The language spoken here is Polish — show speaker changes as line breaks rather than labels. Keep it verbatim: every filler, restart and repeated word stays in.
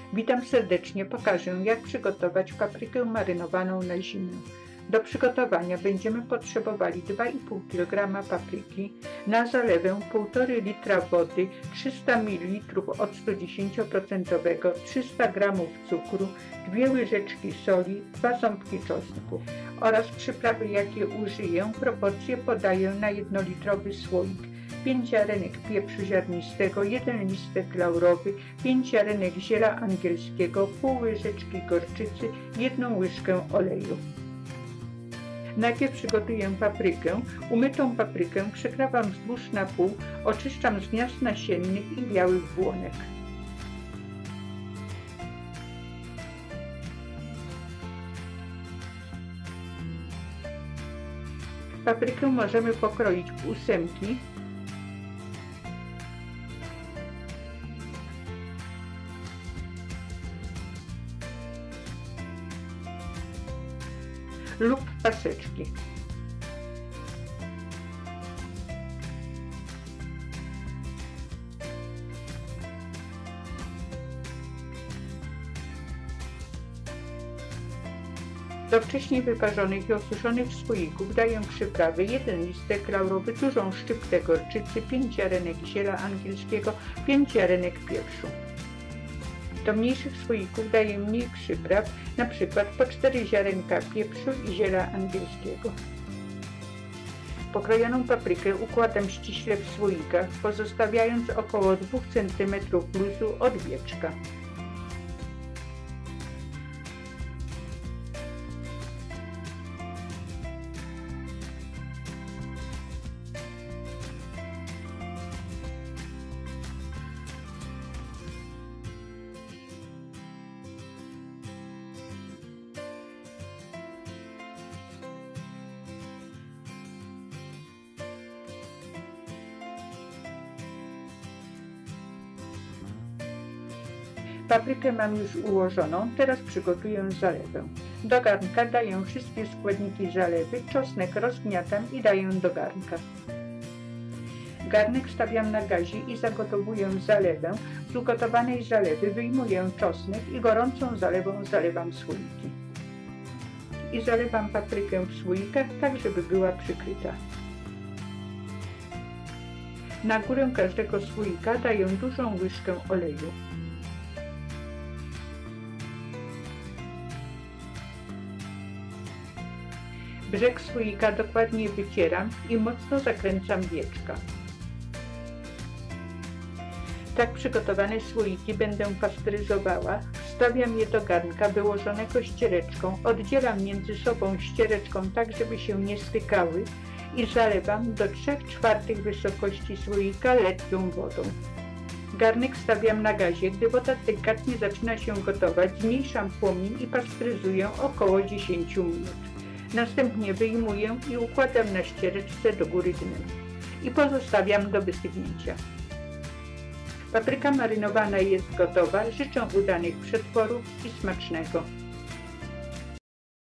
Witam serdecznie, pokażę jak przygotować paprykę marynowaną na zimę. Do przygotowania będziemy potrzebowali dwa i pół kilograma papryki, na zalewę półtora litra wody, trzysta mililitrów octu dziesięć procent, trzysta gramów cukru, dwie łyżeczki soli, dwa ząbki czosnku oraz przyprawy jakie użyję. Proporcje podaję na jednolitrowy słoik. pięć ziarenek pieprzu ziarnistego, jeden listek laurowy, pięć ziarenek ziela angielskiego, pół łyżeczki gorczycy, jedną łyżkę oleju. Najpierw przygotuję paprykę. Umytą paprykę przekrawam wzdłuż na pół, oczyszczam z gniazd nasiennych i białych błonek. Paprykę możemy pokroić w ósemki lub paseczki. Do wcześniej wyparzonych i osuszonych słoików daję przyprawy: jeden listek laurowy, dużą szczyptę gorczycy, pięć ziarenek ziela angielskiego, pięć ziarenek pieprzu. Do mniejszych słoików daję mniej przypraw, na przykład po cztery ziarenka pieprzu i ziela angielskiego. Pokrojoną paprykę układam ściśle w słoikach, pozostawiając około dwa centymetry luzu od wieczka. Paprykę mam już ułożoną, teraz przygotuję zalewę. Do garnka daję wszystkie składniki zalewy, czosnek rozgniatam i daję do garnka. Garnek stawiam na gazie i zagotowuję zalewę. Z ugotowanej zalewy wyjmuję czosnek i gorącą zalewą zalewam słoiki. I zalewam paprykę w słoikach, tak żeby była przykryta. Na górę każdego słoika daję dużą łyżkę oleju. Brzeg słoika dokładnie wycieram i mocno zakręcam wieczka. Tak przygotowane słoiki będę pasteryzowała. Wstawiam je do garnka wyłożonego ściereczką, oddzielam między sobą ściereczką tak, żeby się nie stykały i zalewam do trzech czwartych wysokości słoika letnią wodą. Garnek stawiam na gazie. Gdy woda delikatnie zaczyna się gotować, zmniejszam płomień i pasteryzuję około dziesięć minut. Następnie wyjmuję i układam na ściereczce do góry dnem i pozostawiam do wystygnięcia. Papryka marynowana jest gotowa. Życzę udanych przetworów i smacznego.